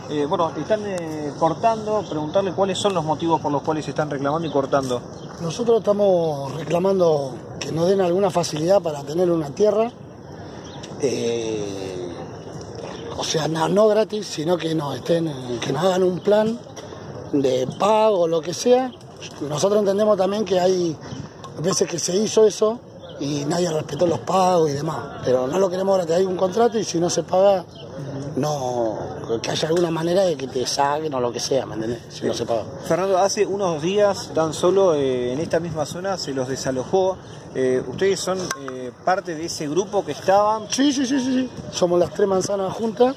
Bueno, están cortando, preguntarle cuáles son los motivos por los cuales están reclamando y cortando. Nosotros estamos reclamando que nos den alguna facilidad para tener una tierra, o sea, no gratis, sino que nos hagan un plan de pago o lo que sea. Nosotros entendemos también que hay veces que se hizo eso y nadie respetó los pagos y demás, pero no lo queremos gratis. Hay un contrato y si no se paga, que haya alguna manera de que te saquen o lo que sea, ¿me entendés? Si no se paga. Fernando, hace unos días tan solo en esta misma zona se los desalojó. ¿Ustedes son parte de ese grupo que estaban? Sí. Somos las 3 manzanas juntas.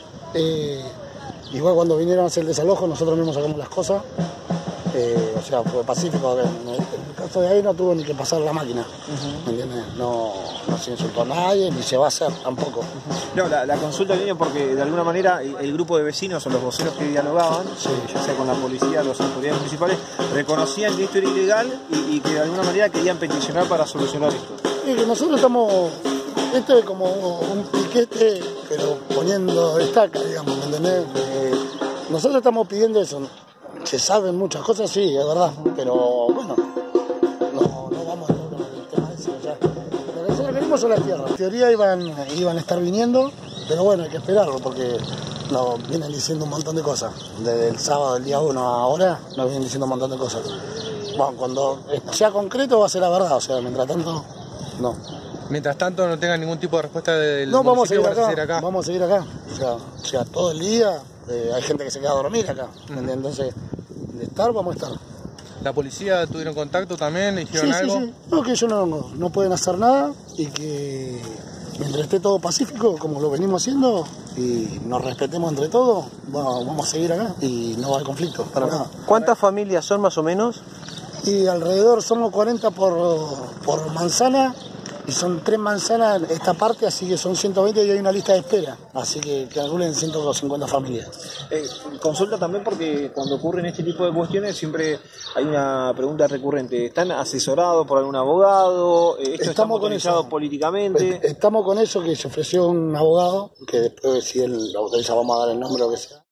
Igual cuando vinieron a hacer el desalojo nosotros mismos sacamos las cosas. O sea, fue pacífico. En el caso de ahí no tuvo ni que pasar la máquina, ¿me entiendes? No se insultó a nadie, ni se va a hacer tampoco. No, la consulta viene porque de alguna manera el grupo de vecinos o los voceros que dialogaban, ya sea con la policía o las autoridades municipales, reconocían que esto era ilegal y que de alguna manera querían peticionar para solucionar esto. Y que nosotros estamos, esto es como un piquete, pero poniendo estaca, digamos, ¿me entendés? Nosotros estamos pidiendo eso. Se saben muchas cosas, sí, es verdad, pero bueno, no vamos a tocar el tema ese, o sea, lo que nosotros queremos son las tierras. En teoría iban a estar viniendo, pero bueno, hay que esperarlo porque nos vienen diciendo un montón de cosas. Desde el sábado, el día 1 a ahora, nos vienen diciendo un montón de cosas. Bueno, cuando sea concreto va a ser la verdad, o sea, mientras tanto, no. Mientras tanto no tengan ningún tipo de respuesta del no, municipio, vamos a seguir acá. Vamos a seguir acá, o sea todo el día. Hay gente que se queda a dormir acá, entonces de estar vamos a estar. ¿La policía tuvieron contacto también? ¿Le dijeron algo? Sí. No, que ellos no pueden hacer nada y que mientras esté todo pacífico, como lo venimos haciendo, y nos respetemos entre todos, vamos a seguir acá y no va a haber conflicto para nada. ¿Cuántas familias son más o menos? Y alrededor somos 40 por manzana. Y son 3 manzanas esta parte, así que son 120 y hay una lista de espera. Así que calculen 150 familias. Consulta también porque cuando ocurren este tipo de cuestiones siempre hay una pregunta recurrente. ¿Están asesorados por algún abogado? ¿Esto está autorizado políticamente? Estamos con eso, que se ofreció un abogado, que después si él lo autoriza vamos a dar el nombre o lo que sea.